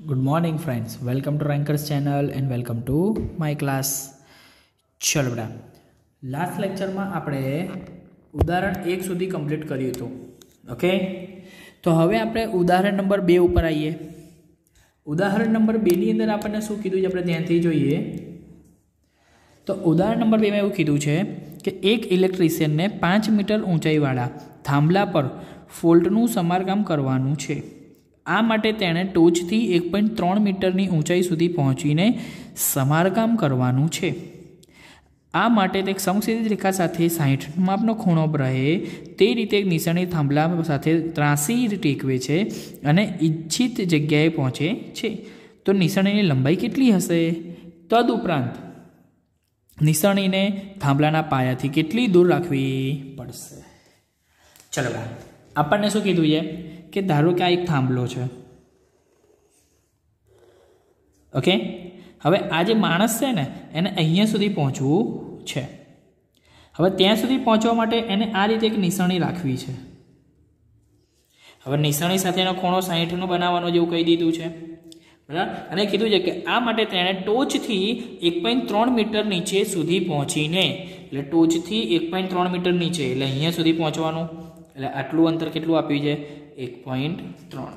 Good morning friends, welcome to Rankers channel and welcome to my class. चलो बेटा, last lecture में આપણે ઉદાહરણ 1 સુધી કમ્પ્લીટ કર્યું હતું. ઓકે, તો હવે આપણે ઉદાહરણ નંબર 2 ઉપર આવીએ. ઉદાહરણ નંબર 2 ની અંદર આપણને શું કીધું છે આપણે ધ્યાનથી જોઈએ. તો ઉદાહરણ નંબર 2 માં એવું કીધું છે કે એક ઇલેક્ટ્રિશિયનને 5 મીટર ઊંચાઈવાળા થાંભલા પર ફોલ્ટનું સમારકામ કરવાનું છે. આ માટે તેણે ટોચથી 1.3 મીટરની ઊંચાઈ સુધી પહોંચીને સમારકામ કરવાનું છે. આ માટે તે સમક્ષિતિજ રેખા સાથે 60 માપનો ખૂણો રહે તે રીતે નિશાની થાંભલા સાથે ત્રાસી ટેકવે છે અને ઈચ્છિત જગ્યાએ પહોંચે છે. તો નિશાનીની લંબાઈ કેટલી હશે? તદુપરાંત નિશાનીને થાંભલાના પાયાથી કેટલી દૂર રાખવી પડશે? ચલો આપણને શું કીધું છે કે ધારો કે આ એક થાંભલો છે. ઓકે, હવે આ જે માણસ છે ને એને અહીંયા સુધી પહોંચવું છે. હવે ત્યાં સુધી પહોંચવા માટે એને આ રીતે એક નિશાની રાખવી છે. હવે નિશાની સાથેનો ખૂણો 60નો બનાવવાનો જેવું કહી દીધું છે, બરાબર. અને કીધું છે કે આ માટે તેણે ટોચથી 1.3 મીટર નીચે સુધી પહોંચીને, એટલે ટોચથી 1.3 મીટર નીચે એટલે અહીંયા સુધી પહોંચવાનું. એટલે આટલું અંતર કેટલું આપ્યું છે? 1.3.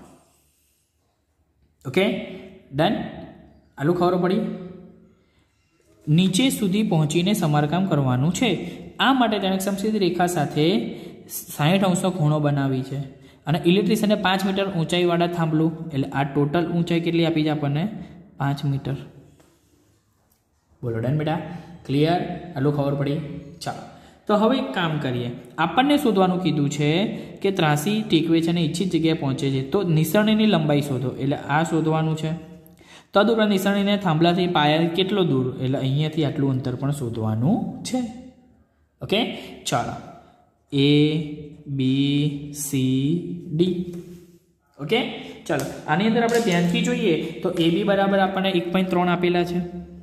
Okay, done. આટલું ખબર પડી. નીચે સુધી પહોંચીને સમારકામ કરવાનું છે. આ માટે તેણે સમક્ષિતિજ રેખા સાથે 60° ખૂણો બનાવી છે. અને ઇલેક્ટ્રિશિયને 5 મીટર ઊંચાઈવાળા થાંભલું, એટલે આ ટોટલ ઊંચાઈ કેટલી આપી છે આપણને? 5 મીટર. બોલો ડન બેટા, ક્લિયર? આટલું ખબર પડી. ચાલો, તો હવે એક કામ કરીએ. આપણને શોધવાનું કીધું છે કે ત્રાસી ટેકવે છે અને ઈચ્છિત જગ્યાએ પહોંચે છે. તો નિશાનીની લંબાઈ શોધો, એટલે આ શોધવાનું છે. તદુપરાંત નિશાનીને થાંભલાથી પાયા કેટલો દૂર, એટલે અહીંયાથી આટલું અંતર પણ શોધવાનું છે. ઓકે, ચાલો. A B C D. Okay, ચાલો. આની અંદર આપણે ધ્યાનથી જોઈએ તો AB બરાબર આપણને 1.3 આપેલા છે.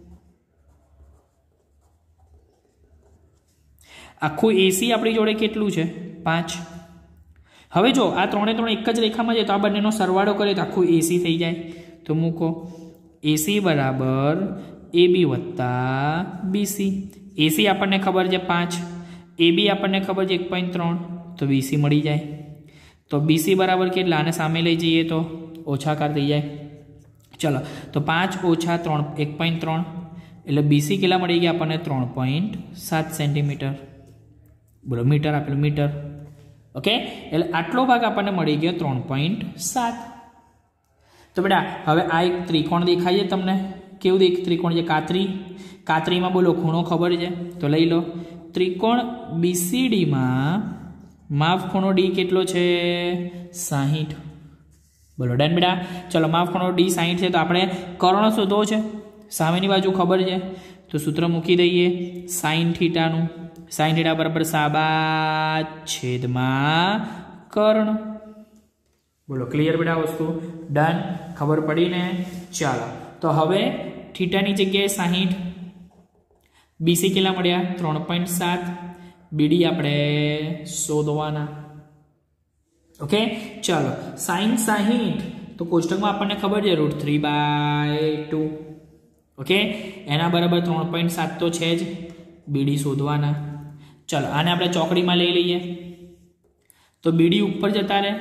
આખું AC આપણી જોડે કેટલું છે? 5. હવે જો આ 3 એક જ રેખામાં જાય તો આ બંનેનો સરવાળો કરીએ તો આખું AC થઈ જાય. તો મૂકો AC બરાબર AB વત્તા BC. AC આપણને ખબર છે 5, AB આપણને ખબર છે 1.3, તો BC મળી જાય. તો BC બરાબર કેટલા? આને સામે લઈ જઈએ તો ઓછાકાર થઈ જાય. ચલો, તો 5 ઓછા 3 1.3, એટલે BC કેટલા મળી ગયા આપણને? 3.7 સેન્ટીમીટર. બોલો, મીટર આપેલું, મીટર. ઓકે, એટલે આટલો ભાગ આપણને મળી ગયો 3.7. તો બેટા હવે આ એક ત્રિકોણ દેખાય છે તમને. કેવું ત્રિકોણ છે? કાતરીમાં બોલો ખૂણો ખબર છે તો લઈ લો. ત્રિકોણ BCDમાં માપ ખૂણો D કેટલો છે? 60. બોલો ડન બેટા. ચલો, માપ ખૂણો D 60 છે તો આપણે કર્ણ શોધવો છે. સામેની બાજુ ખબર છે તો સૂત્ર મૂકી દઈએ sin થીટાનું. sin થીટા બરાબર સાબાચ છેદમાં કર્ણ. બોલો, ક્લિયર બેટા વસ્તુ? ડન, ખબર પડી ને? ચાલો, તો હવે થીટાની જગ્યાએ 60, BC કેટલા મળ્યા? 3.7, BD આપણે શોધવાના. ઓકે, ચાલો. sin 60 તો કોષ્ટકમાં આપણને ખબર છે √3/2. ઓકે, એના બરાબર 3.7 તો છે જ. BD શોધવાના. ચાલો, આને આપણે ચોકડીમાં લઈ લઈએ તો BD ઉપર જતા રહે.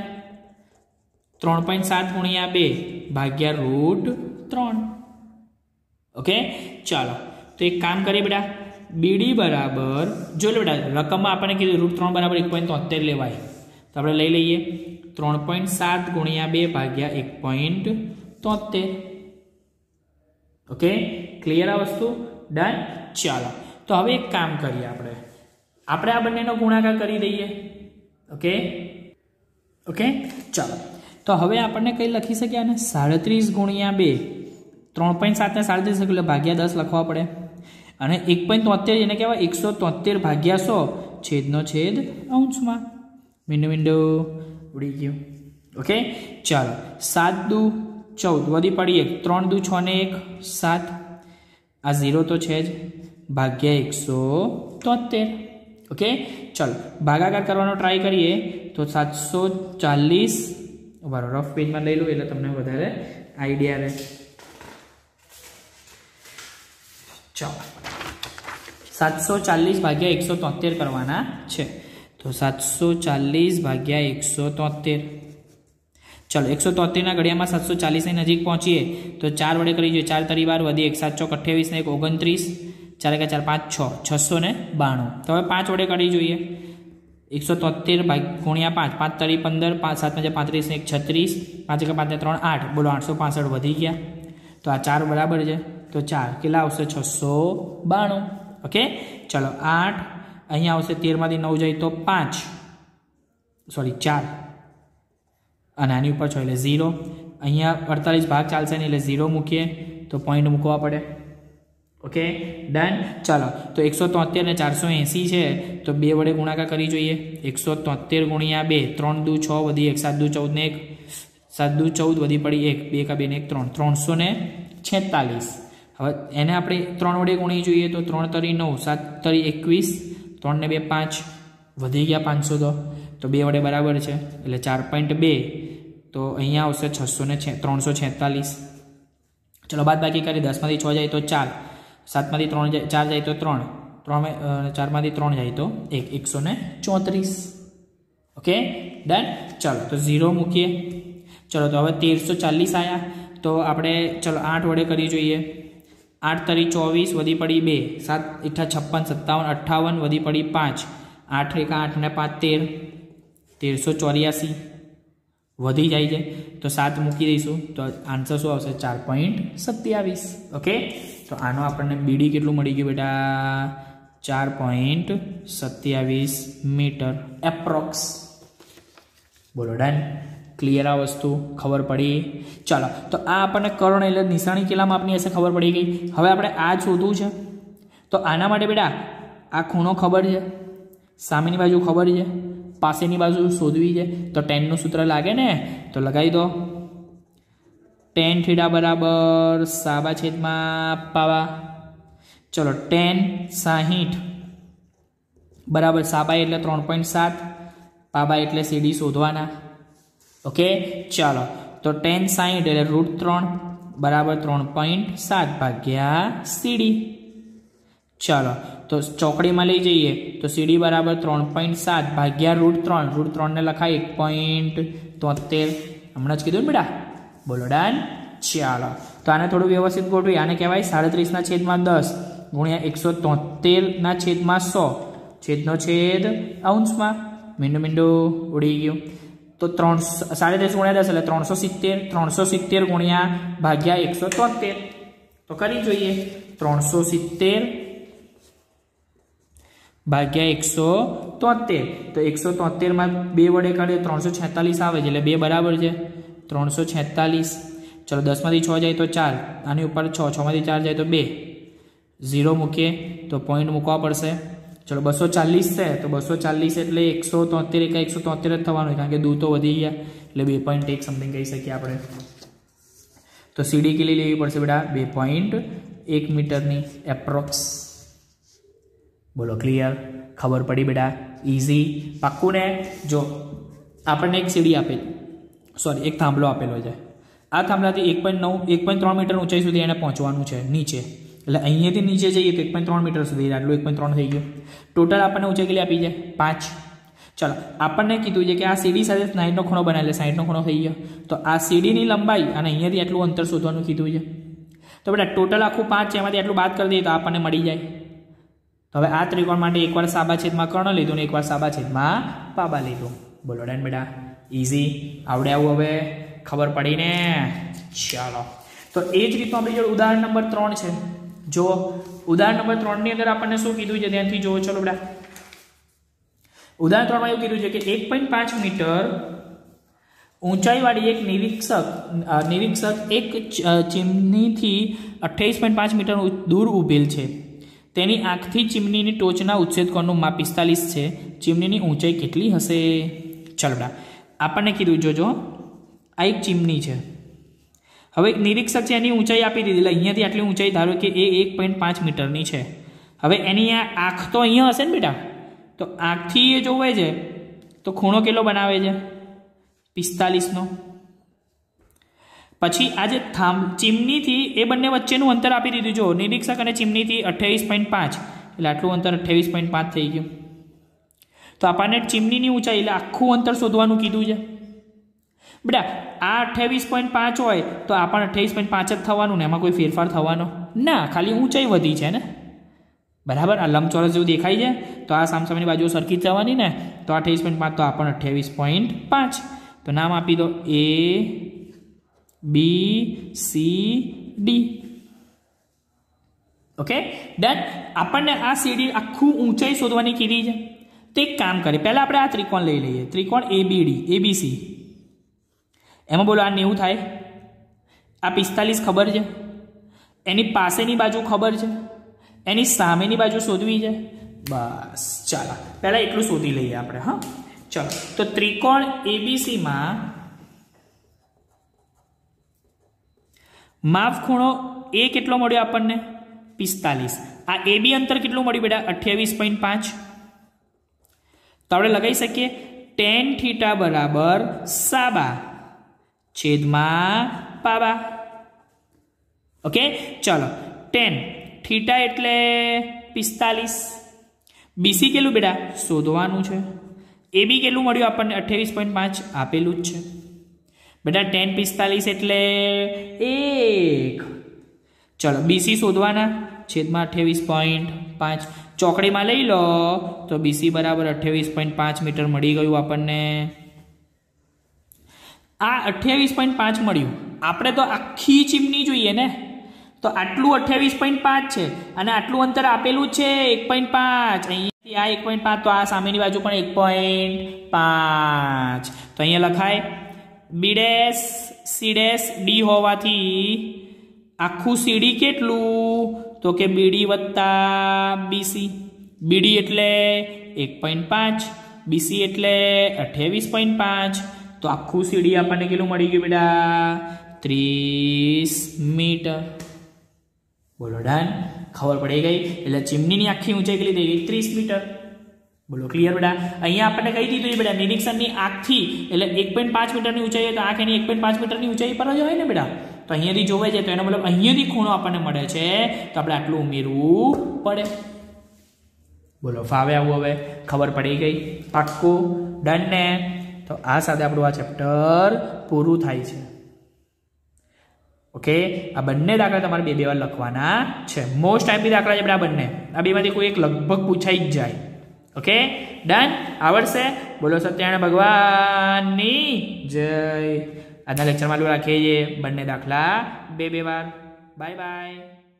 3.7 ગુણ્યા 2 ભાગ્યા √3. ઓકે, ચાલો. તો એક કામ કરીએ બેટા, BD બરાબર, જો લે બેટા રકમમાં આપણને કીધું √3 બરાબર 1.73 લેવાય. તો આપણે લઈ લઈએ 3.7 ગુણ્યા 2 ભાગ્યા 1.73. ઓકે, ક્લિયર આ વસ્તુ? ડન. ચાલો, તો હવે એક કામ કરીએ આપણે આ બંનેનો ગુણાકાર કરી દઈએ. ઓકે, ઓકે, ચાલો. તો હવે આપણને કઈ લખી શકીએ આને? 37 ગુણ્યા 2, 3.7 ને 37 એટલે ભાગ્યા 10 લખવા પડે. અને 1.73 એને કહેવાય 173 ભાગ્યા 100 છેદનો છેદ અંશમાં. મીંડો ઉડી ગયું. ઓકે, ચાલો. 7 દુ 14 વધી પડી 1, 3 દુ 6 ને 1 7, આ 0 તો છે જ, ભાગ્યા 173. ઓકે, ચાલો ભાગાકાર કરવાનો ટ્રાય કરીએ તો 740. રફ પેજમાં લઈ લો એટલે તમને વધારે આઈડિયા રહે. ચાલો 740 ભાગ્યા 173 કરવાના છે. તો 740 ભાગ્યા 173. ચલો 173 ના ઘડિયામાં 740 ની નજીક પહોંચીએ તો 4 વડે કરી જોઈએ. 4 તરી 12 વધી 1 7 ચોક 28 ને 1 29, 4 4 5 6 692. તો હવે 5 વડે કરી જોઈએ. 173 ગુણ્યા 5, 5 તરી 15, 5 7 35 ને 1 36, 5 1 5 ને 3 8. બોલો 865 વધી ગયા. તો આ 4 બરાબર છે. તો 4 કેટલા આવશે? 692. ઓકે ચલો 8 અહીંયા આવશે. 13 માંથી 9 જાય તો 5, સોરી 4, અને આની ઉપર 6 એટલે 0. અહીંયા 48 ભાગ ચાલશે નહીં એટલે 0 મૂકીએ તો પોઈન્ટ મૂકવા પડે. Okay done. ચાલો તો 173 ને 480 છે તો 2 વડે ગુણાકાર કરી જોઈએ. 173 ગુણ્યા 2, 3 દુ 6 વધી 1, 7 દુ 14 ને 1, 7 દુ 14 વધી પડી 1, 2 કા 2 ને 1 3, 346. હવે એને આપણે 3 વડે ગુણી જોઈએ તો 3 તરી 9, 7 તરી 21, 3 ને 2 5, વધી ગયા 500. તો 2 વડે બરાબર છે એટલે 4.2. તો અહીંયા આવશે 346. ચલો બાદ બાકી કરી. 10 માંથી 6 જાય તો 4, 7 માંથી 3 4 જાય તો 3, 4 માંથી 3 જાય તો 1, 134. Okay done. ચલો તો 0 મૂકીએ. ચલો તો હવે 1340 આવ્યા. તો આપણે ચલો 8 વડે કરી જોઈએ. 8 તરી 24 વધી પડી 2, 7 8 56 57 58 વધી પડી 5, 8 1 8 ને 5 1384 વધી જાય છે. તો 7 મૂકી દઈશું તો આન્સર શું આવશે? 4.27. ઓકે તો આનો આપણને બીડી કેટલું મળી ગયું બેટા? 4.27 મીટર એપ્રોક્સ. બોલો ડન. ક્લિયર આ વસ્તુ ખબર પડી? ચાલો તો આ આપણને કર્ણ એટલે નિશાની કેટલા માપની હશે ખબર પડી ગઈ. હવે આપણે આ શોધવું છે તો આના માટે બેટા આ ખૂણો ખબર છે, સામેની બાજુ ખબર છે, પાસેની બાજુ શોધવી છે. તો ટેનનું સૂત્ર લાગે ને તો લગાવી દો. ટેન થીટા બરાબર સાબા છેદમાં પાવા. ચલો ટેન 60 બરાબર સાબા એટલે 3.7, પાબા એટલે સીડી શોધવાના. ઓકે ચાલો તો ટેન 60 એટલે √3 બરાબર 3.7 ભાગ્યા સીડી. ચાલો તો ચોકડીમાં લઈ જઈએ તો સીડી બરાબર 3.7 ભાગ્યા √3. ને લખાય 1.73. હમણાં જ કીધું ને બેટા. બોલો ડન. ચાલો તો આને થોડું વ્યવસ્થિત ગોઠવી. આને કહેવાય 37/10 ગુણ્યા 173/100 છેદનો છેદ અંશમાં. મીંડું ઉડી ગયું. તો 37 ગુણ્યા 10 એટલે 370 ગુણ્યા ભાગ્યા 173. તો કરી જોઈએ. 370 ભાગ્યા 173. તો 173 માં 2 વડે કાઢીએ 346 આવે છે એટલે 2 બરાબર છે 346. ચલો 10 માંથી 6 જાય તો 4, આની ઉપર 6 માંથી 4 જાય તો 2, 0 મૂકીએ તો પોઈન્ટ મૂકવા પડશે. ચલો 240 છે તો 240 એટલે 173 173 જ થવાનું કારણ કે દૂર તો વધી ગયા એટલે 2.1 સમથિંગ કહી શકીએ આપણે. તો સીડી કેટલી લેવી પડશે બેટા? 2.1 મીટરની એપ્રોક્સ. બોલો ક્લિયર? ખબર પડી બેટા? ઇઝી પાક્કું ને? જો આપણને એક સીડી આપેલી, સોરી એક થાંભલો આપેલો છે. આ થાંભલાથી 1.3 મીટર ઊંચાઈ સુધી એને પહોંચવાનું છે નીચે. એટલે અહીંયાથી નીચે જઈએ તો 1.3 મીટર સુધી, આટલું 1.3 થઈ ગયું. ટોટલ આપણને ઊંચાઈ કેટલી આપી છે? 5. ચલો આપણને કીધું છે કે આ સીડી સાથે 60નો ખૂણો બનાવે એટલે 60નો ખૂણો થઈ ગયો. તો આ સીડીની લંબાઈ અને અહીંયાથી આટલું અંતર શોધવાનું કીધું છે. તો બેટા ટોટલ આખું 5 છે, એમાંથી આટલું બાદ કરી દઈએ તો આપણને મળી જાય. તો હવે આ ત્રિકોણ માટે એકવાર સાબા છેદમાં કર્ણ લીધું ને એકવાર સાબા છેદમાં પાબા લીધું. બોલો ડન બેટા? ઇઝી. આવડે આવું હવે ખબર પડી ને? ચાલો તો એ જ રીતનું આપણી જોડે ઉદાહરણ નંબર 3 છે. જો ઉદાહરણ નંબર 3 ની અંદર આપણને શું કીધું છે ધ્યાનથી જોવો. ચલો બેટા ઉદાહરણ 3 માં એવું કીધું છે કે 1.5 મીટર ઊંચાઈવાળી એક નિરીક્ષક એક ચીમનીથી 28.5 મીટર દૂર ઊભેલ છે. તેની આંખથી ચીમનીની ટોચના ઉચ્છેદકોણનું માપ 45 છે. ચીમનીની ઊંચાઈ કેટલી હશે? ચલો બેટા આપણને કીધું જોજો આ એક ચીમની છે. હવે એક નિરીક્ષક છે એની ઊંચાઈ આપી દીધી એટલે અહીંયાથી આટલી ઊંચાઈ ધારો કે એ 1.5 મીટરની છે. હવે એની આ આંખ તો અહીંયા હશે ને બેટા, તો આંખથી એ જોવે છે તો ખૂણો કેટલો બનાવે છે? 45નો. પછી આ જે ચીમનીથી એ બંને વચ્ચેનું અંતર આપી દીધું. જો નિરીક્ષક અને ચીમનીથી 28.5 એટલે આટલું અંતર 28.5 થઈ ગયું. તો આપણને ચીમનીની ઊંચાઈ એટલે આખું અંતર શોધવાનું કીધું છે. બેટા આ 28.5 હોય તો આ પણ 28.5 જ થવાનું ને, એમાં કોઈ ફેરફાર થવાનો ના, ખાલી ઊંચાઈ વધી છે ને, બરાબર. આ લંબચોરસ જેવું દેખાય છે તો આ સામસામેની બાજુ સરખી થવાની ને, તો 28.5 તો આ પણ 28.5. તો નામ આપી દો A B C D. Okay done. આપણને આ સીડી આખું ઊંચાઈ શોધવાની કીધી છે. તો એક કામ કરીએ, પહેલા આપણે આ ત્રિકોણ લઈ લઈએ, ત્રિકોણ ABD ABC. એમાં બોલો આ 90 થાય, આ 45 ખબર છે, એની પાસેની બાજુ ખબર છે, એની સામેની બાજુ શોધવી છે. બસ ચાલો પહેલા એટલું શોધી લઈએ આપણે. હા ચલો, તો ત્રિકોણ ABC માં માપ ખૂણો A કેટલો મળ્યો આપણને? 45. આ AB અંતર કેટલું મળ્યું બેટા? 28.5. તો આપણે લગાવી શકીએ tan θ બરાબર સાબા છેદમાં પાબા. ઓકે ચલો, tan θ એટલે 45. BC કેટલું બેટા? શોધવાનું છે. AB કેટલું મળ્યું આપણને? 28.5 આપેલું જ છે બેટા. tan 45 એટલે 1. ચલો BC શોધવાના, છેદમાં 28.5. ચોકડીમાં લઈ લો તો BC બરાબર 28.5 મીટર મળી ગયું આપણને. આ 28.5 મળ્યું. આપણે તો આખી ચીમની જોઈએ ને, તો આટલું 28.5 છે અને આટલું અંતર આપેલું છે 1.5. અહીંયાથી આ 1.5 તો આ સામેની બાજુ પણ 1.5. તો અહીંયા લખાય B C D હોવાથી આખું CD કેટલું? તો કે BD વત્તા BC. BD એટલે 1.5, BC એટલે 28.5. તો આખું CD આપણને કેટલું મળી ગયું બેટા? 30 મીટર. બોલો ડન. ખબર પડી ગઈ. એટલે ચીમનીની આખી ઊંચાઈ કેટલી થઈ ગઈ? 30 મીટર. બોલો ક્લિયર બેટા. અહીંયા આપણને કહી દીધું છે બેટા, નિરીક્ષણની આંખથી એટલે 1.5 મીટરની ઊંચાઈ હોય તો આંખ એની 1.5 મીટરની ઊંચાઈ પર જ હોય ને બેટા. તો અહીંયાથી જોવે છે તો એનો મતલબ અહીંયાથી ખૂણો આપણને મળે છે, તો આપણે આટલું ઉમેરવું પડે. બોલો ફાવે આવું? હવે ખબર પડી ગઈ? પાક્કું ડન ને? તો આ સાથે આપણું આ ચેપ્ટર પૂરું થાય છે. ઓકે, આ બંને દાખલા તમારે બે વાર લખવાના છે. મોસ્ટ આઈપી દાખલા છે બેટા બંને. આ બેમાંથી કોઈ એક લગભગ પૂછાઈ જ જાય. Okay done. આવડશે? બોલો સત્યનારાયણ ભગવાનની જય. આજના લેક્ચરમાં રાખીએ છીએ બંને દાખલા બે વાર. Bye by.